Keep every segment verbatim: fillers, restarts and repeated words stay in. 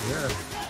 Yeah.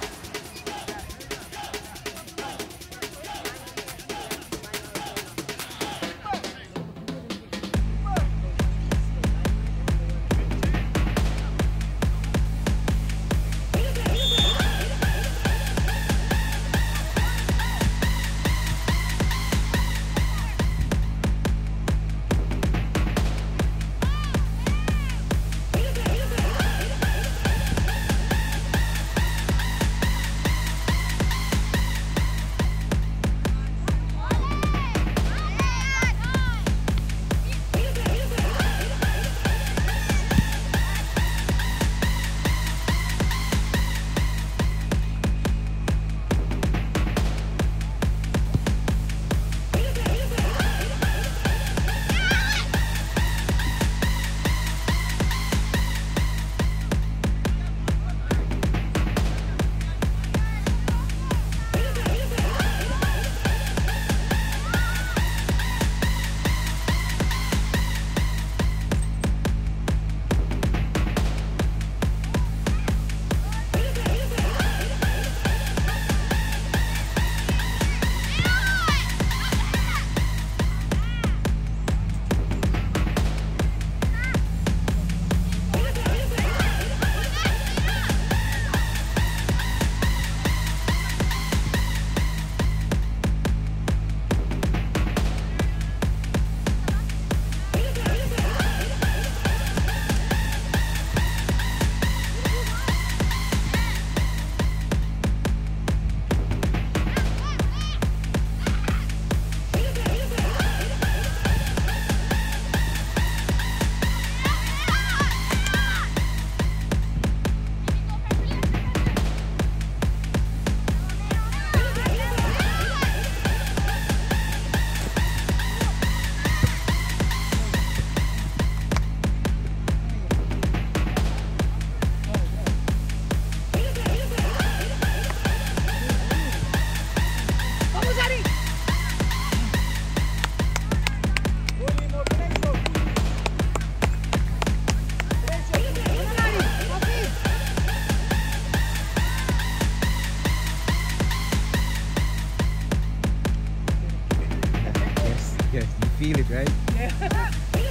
Yes, you feel it, right? Yeah.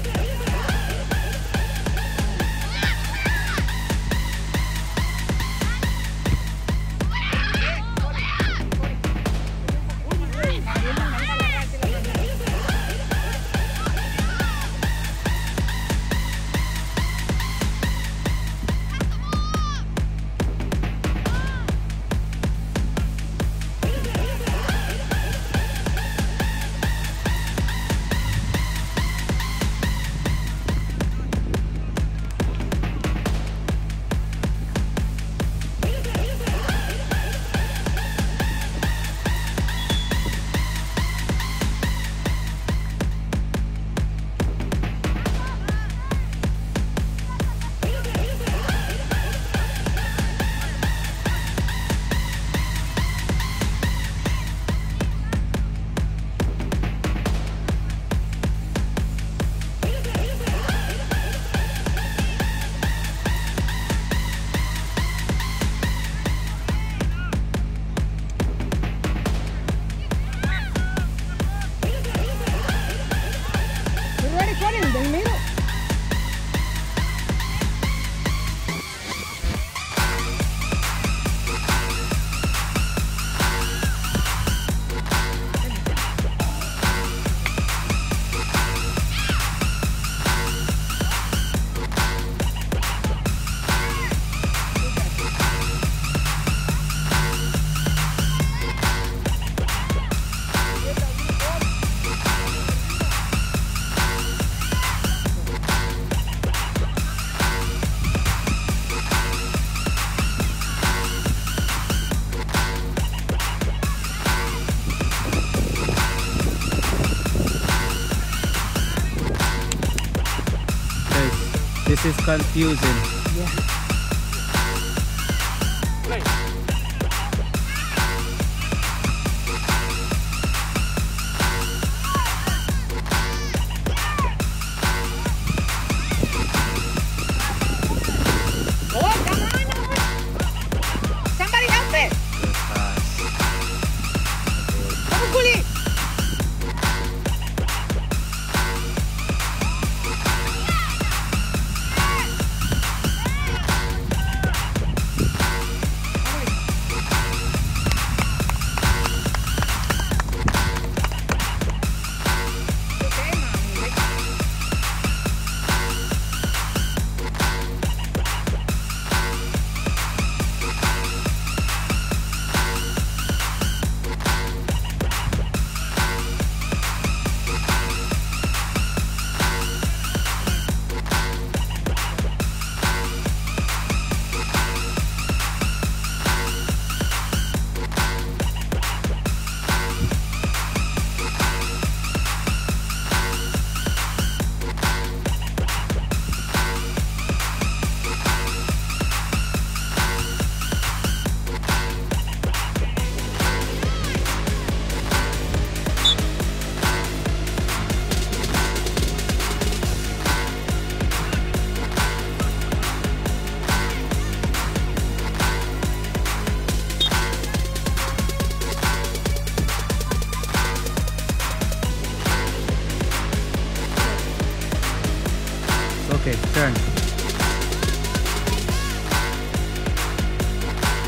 This is confusing. Yeah.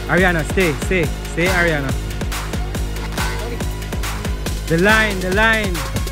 Ariana, stay, stay, stay, Ariana. The line, the line.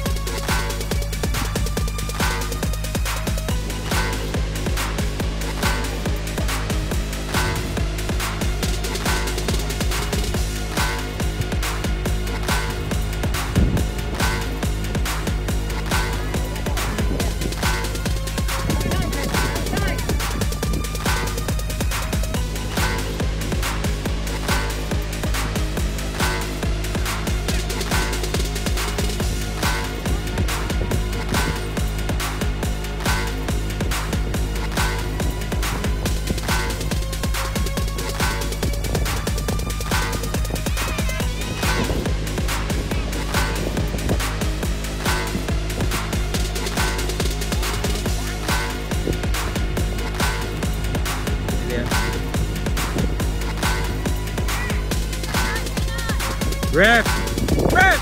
Ref! Ref!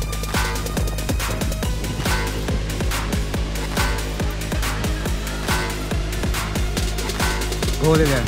Goal again.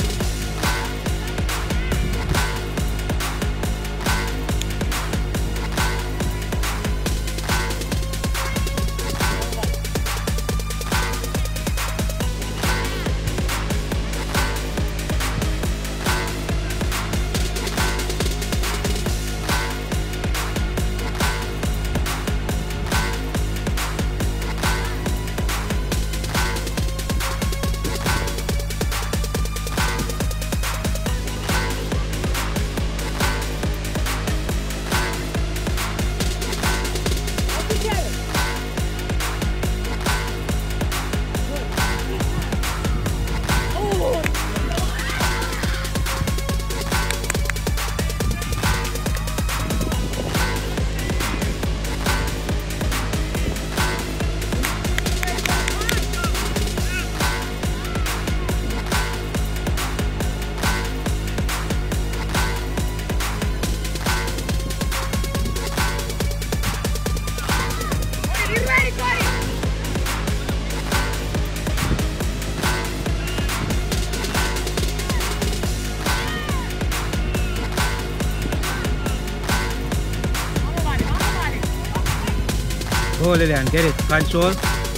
Go Lillian, get it. Control.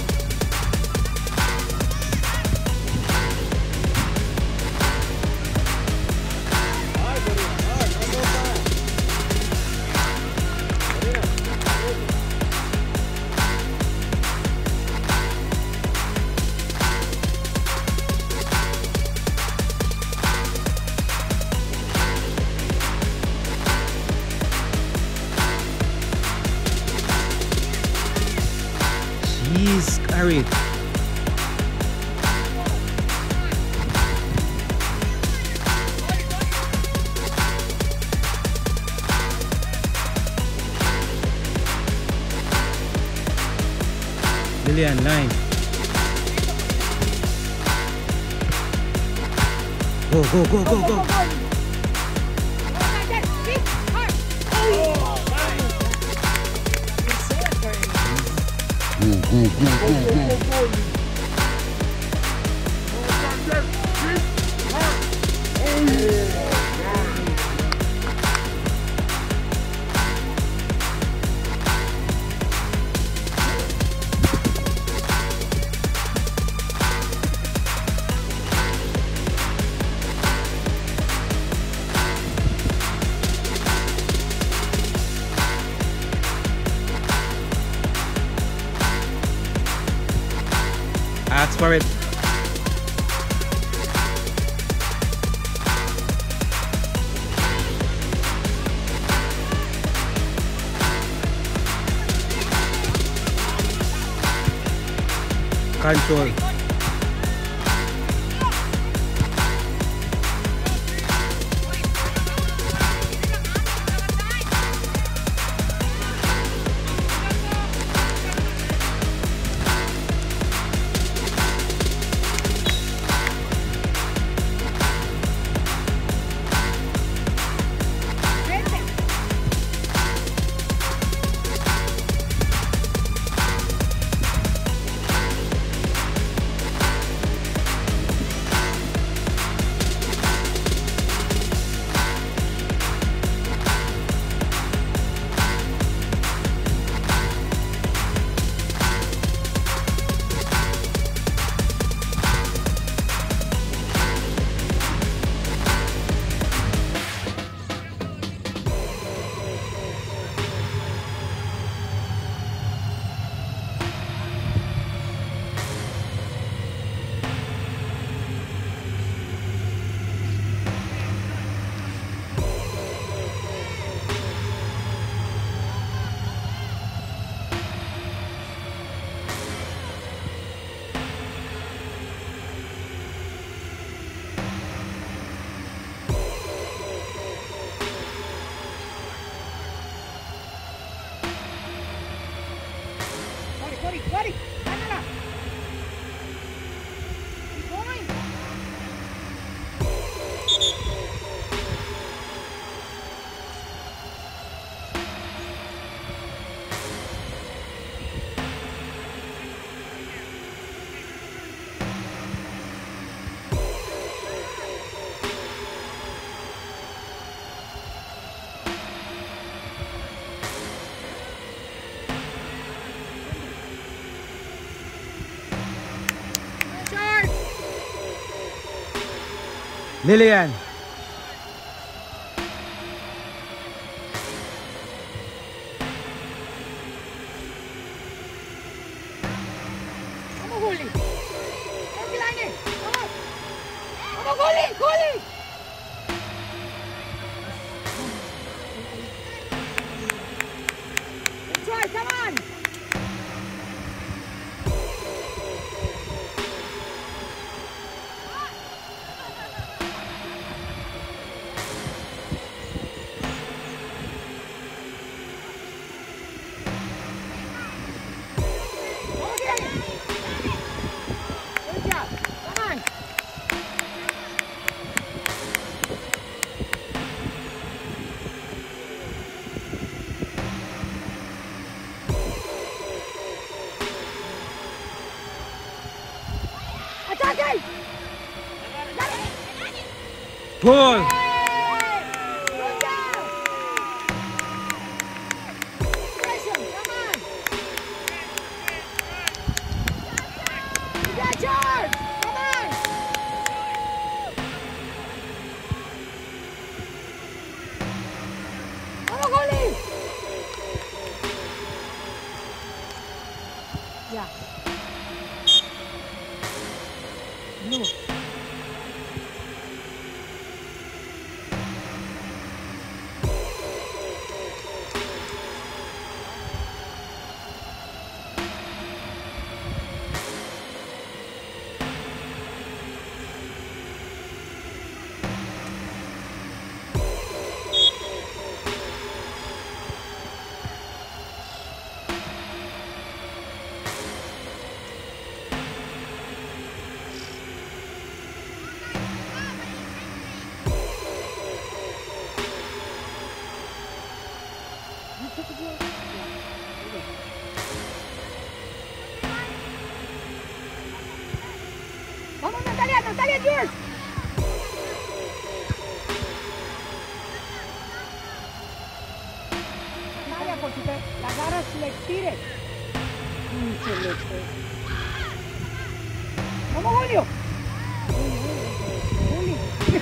Jeez, carry. Lillian, line. Go, go, go, go, go. Go, go, go, go, go. Ask for it. Control. Ready? Canada. Keep going. Charge. Lillian. Come on, goalie. Empty line in. Come on. Come on, goalie. Goalie. Good try. Come on. Okay. Good job. Come on. Attacking. Goal. Hey! Good job. Pressure. Come on. You got charge. Come on. Come on, goalie. Yeah. No. You took it good? Yeah. Come on, Natalia. Natalia, yours. Natalia, por si te la agarras, le tires. Pinche leche. Vamos, Julio. Juli.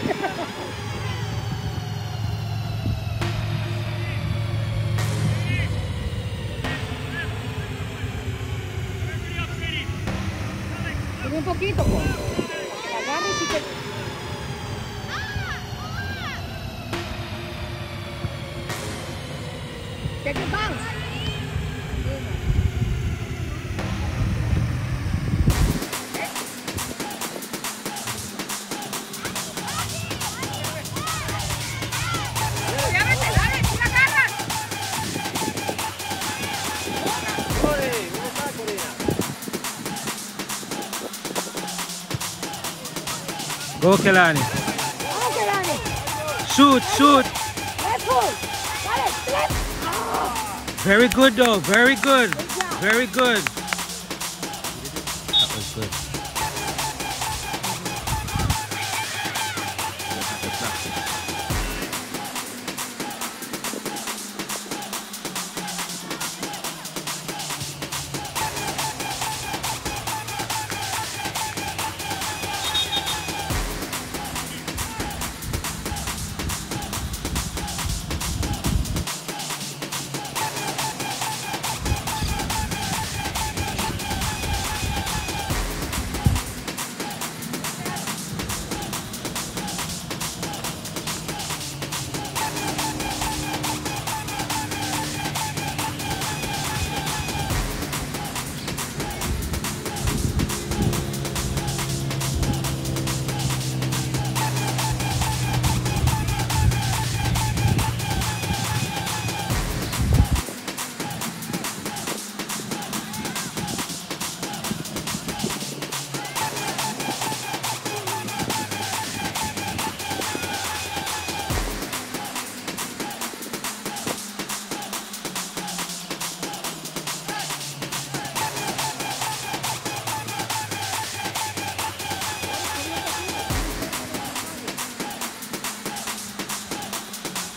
Sube un poquito, pues. La agarras y te... Take it bounce. Go, Kelani. Vamos, Kelani. Shoot, shoot. Let's go. Dale, let's. Ah. Very good, though. Very good. Good job. Very good. That was good.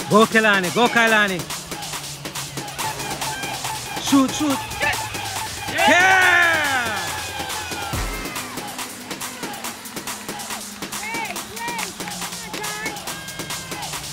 Go Kelani, go Kailani. Shoot, shoot. Yeah! Great, great. Come on, John.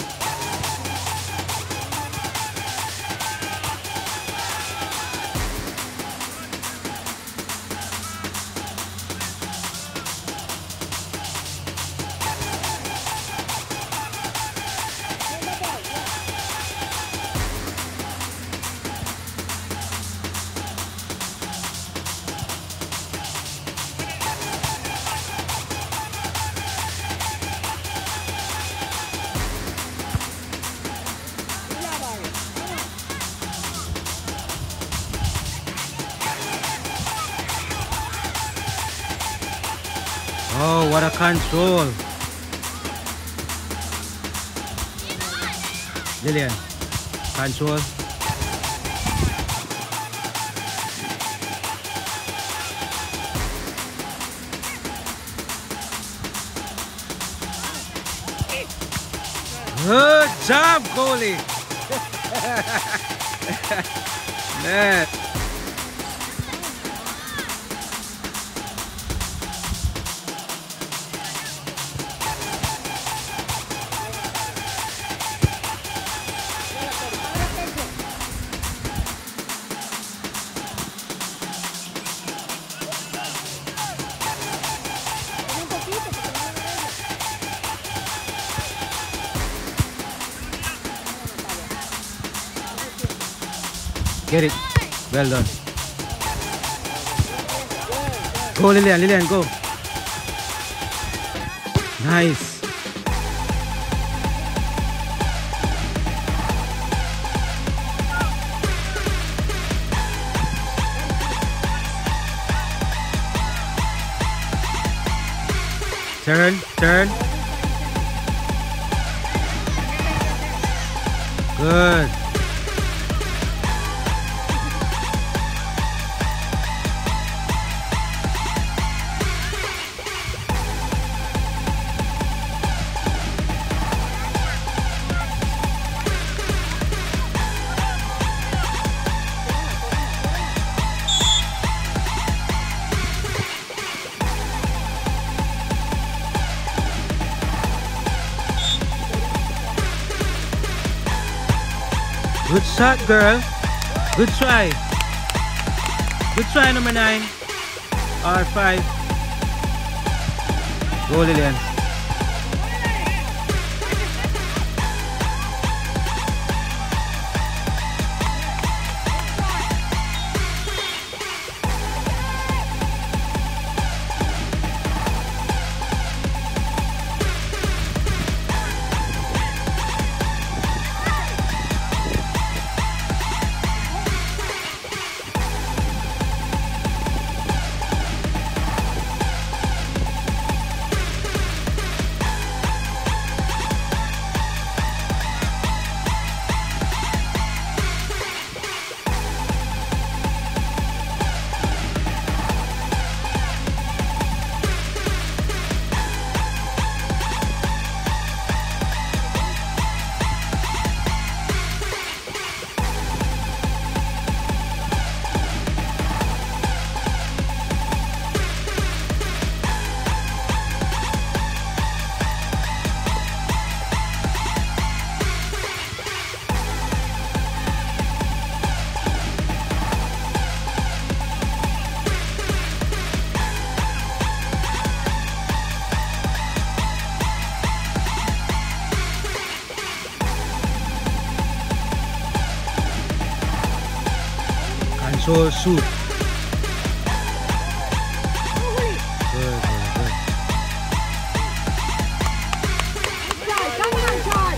Oh, what a control. Lillian, control. Good job, goalie. Man. Un poquito, porque no me veo. Get it. Well done. Go, Lillian, Lillian, go. Nice. Turn, turn. Good. Good shot, girl. Good try. Good try, number nine. R five. Go, Lillian. Control, shoot. Good, good, good. John, come on, John.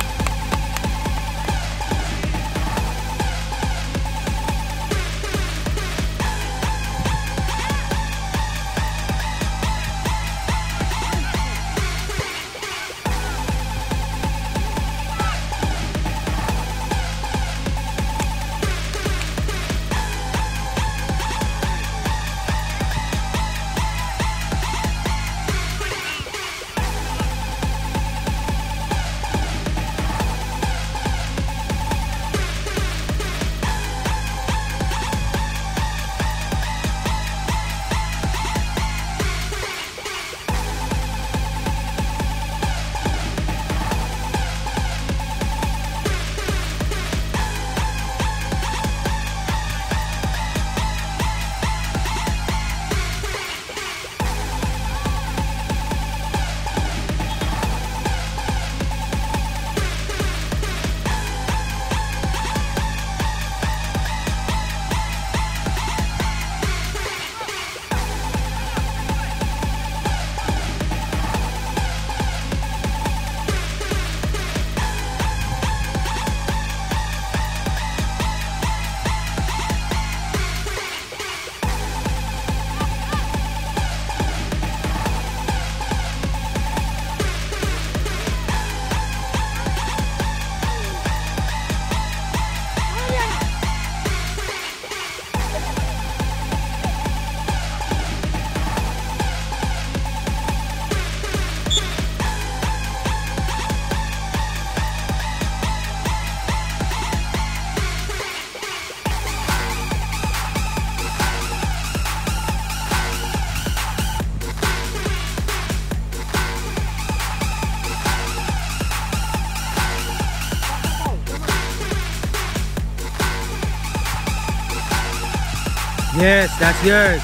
Yes, that's yours.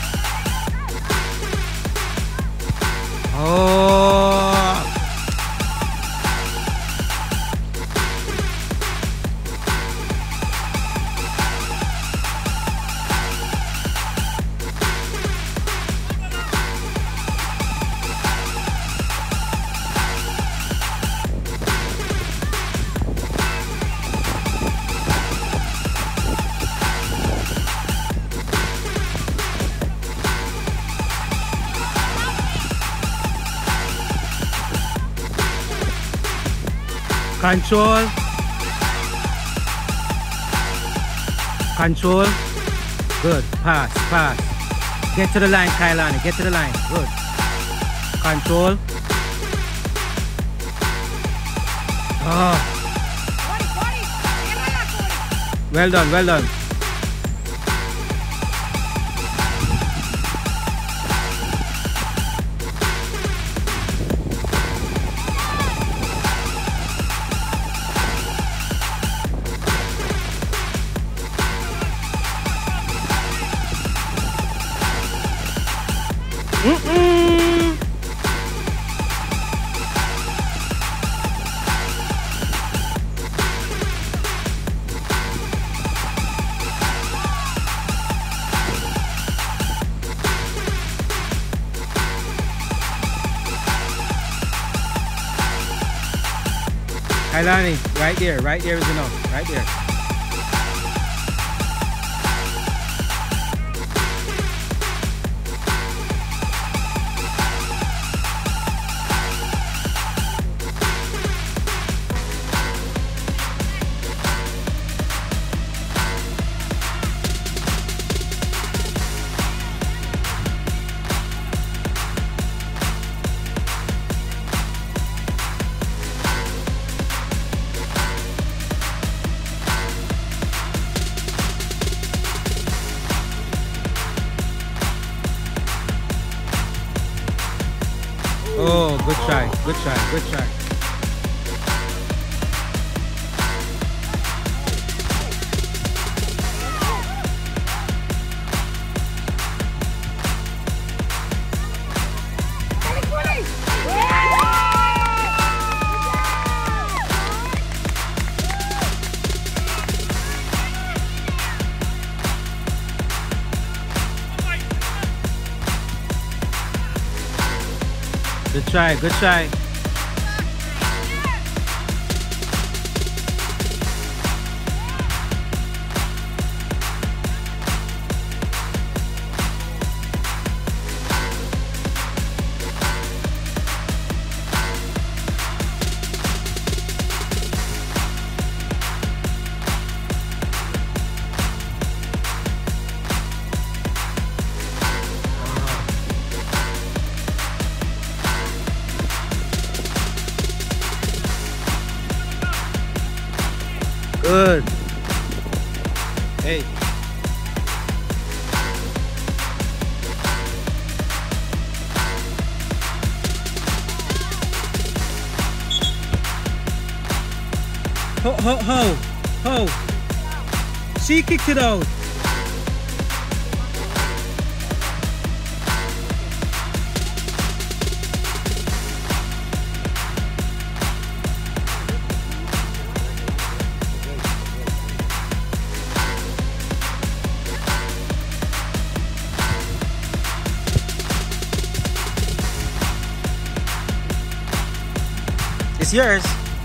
Oh. Control. Control. Good. Pass. Pass. Get to the line, Kailani. Get to the line. Good. Control. Oh. Well done. Well done. Mm-mm. Kailani, right there, right there is enough, right there. Oh, good try, good try, good try. Good try, good try. Good. Hey. Ho, ho, ho, ho. She kicked it out. It's yours.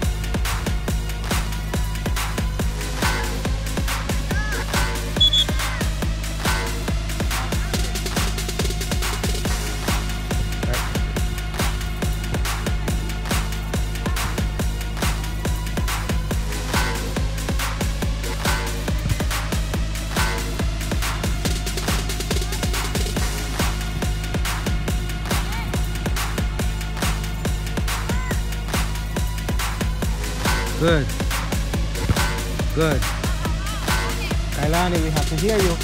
Good. Good. Kailani, we have to hear you.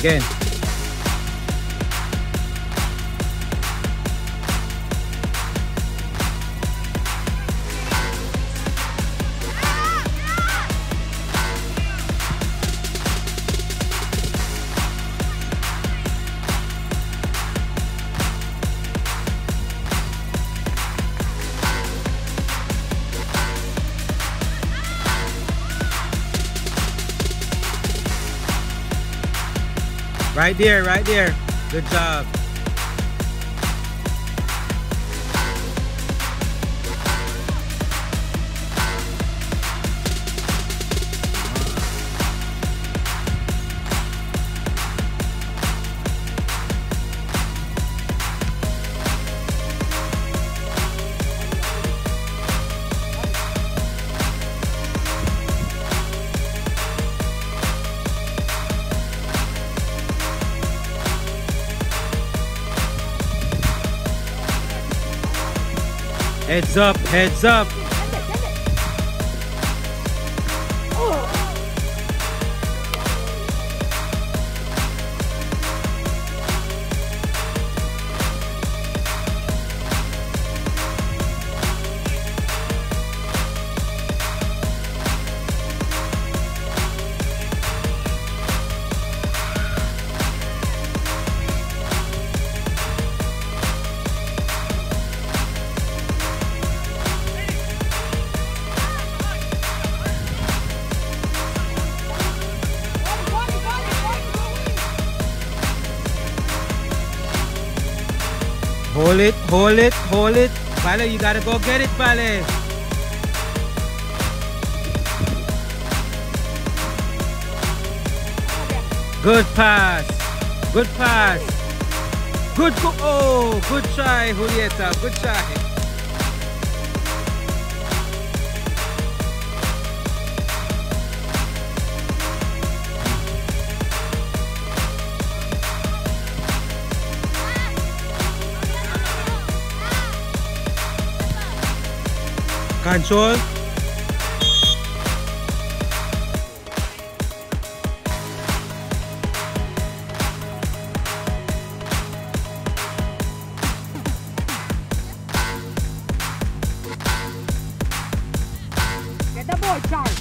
again. Right there, right there. Good job. Heads up, heads up. Hold it, hold it, hold it. Vale, you gotta go get it, Vale. Good pass. Good pass. Good go. Oh, good try, Julieta. Good try. Control. Get the ball, Charles.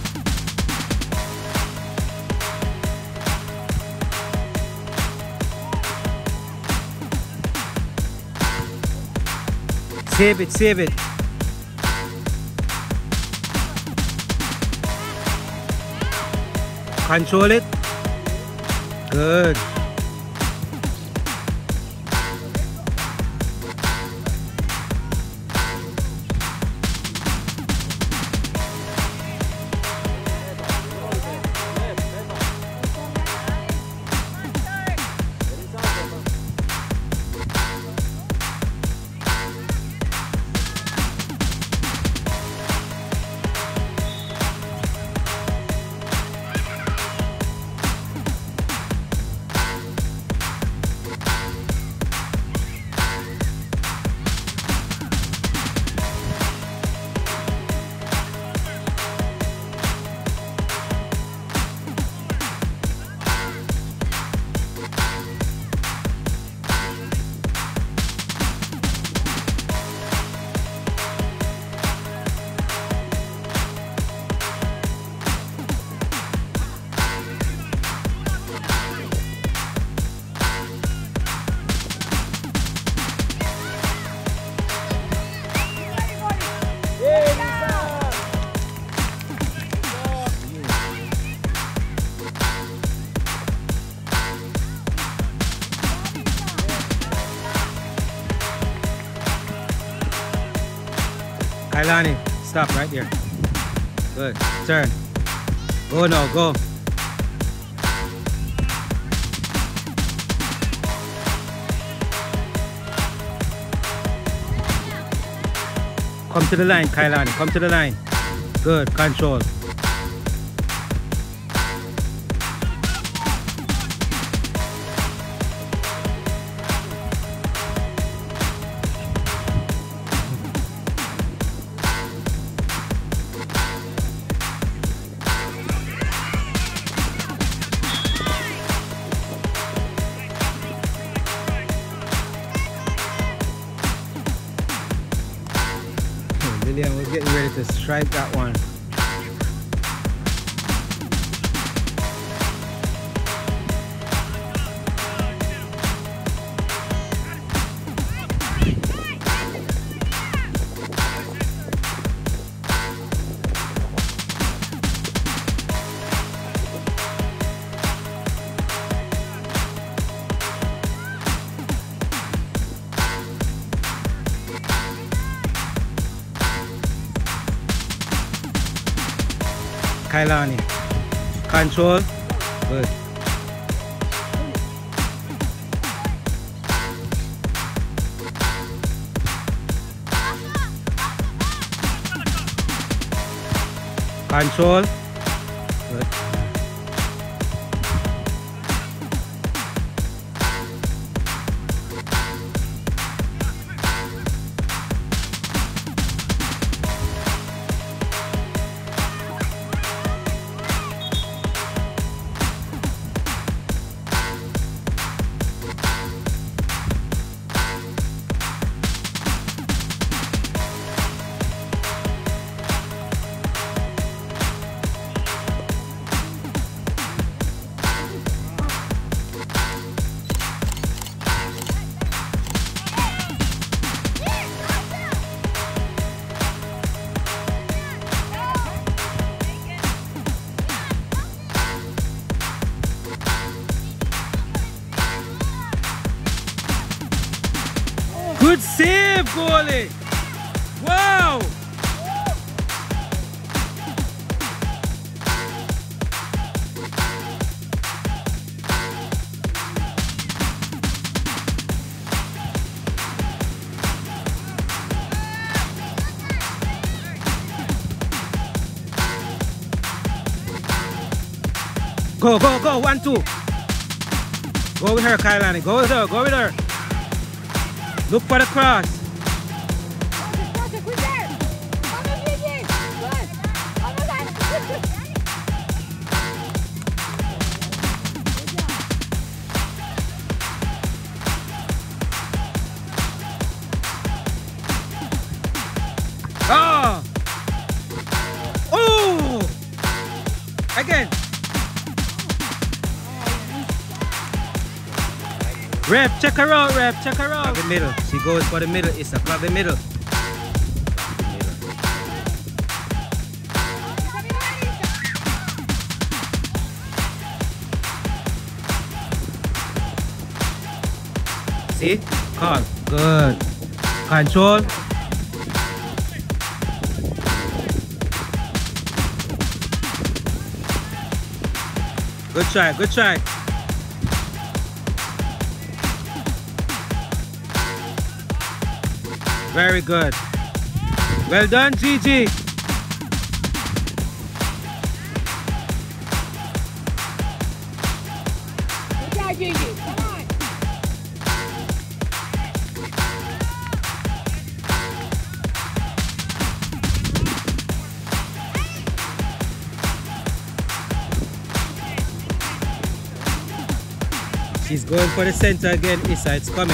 Save it, save it. Control it. Good. Kailani, stop right here. Good. Turn. Go now, go. Come to the line, Kailani. Come to the line. Good. Control. Again, we're getting ready to strike that one. Kailani, control, good. Control, good. Good save, goalie! Wow! Go, go, go, one, two. Go with her, Kailani. Go with her, go with her. Look for the cross. Oh! Oh! Again. Rep, check her out, Rep, check her out. The middle. She goes for the middle. It's a club the middle. See? Call. Good. Control. Good try, good try. Very good. Well done, Gigi. Good job, Gigi. Come on. She's going for the center again, Issa. It's coming.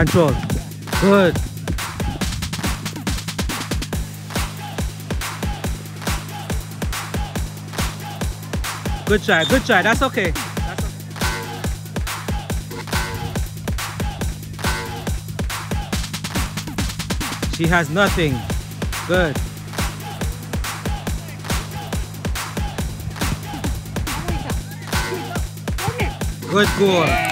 Control. Good. Good try, good try. That's okay. That's okay. She has nothing. Good. Good goal.